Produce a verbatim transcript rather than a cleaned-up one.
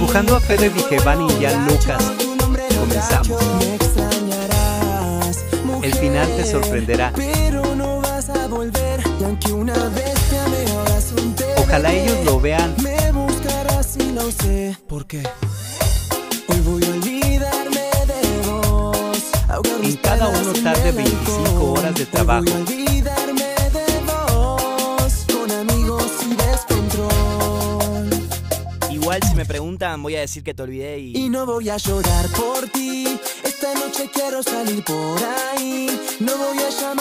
Dibujando a Fede Vigevani y Jan Lucas. Comenzamos. El final te sorprenderá. Ojalá ellos lo vean. ¿Por qué? En cada uno tarde veinticinco horas de trabajo. Igual si me preguntan voy a decir que te olvidé y... Y no voy a llorar por ti. Esta noche quiero salir por ahí. No voy a llamar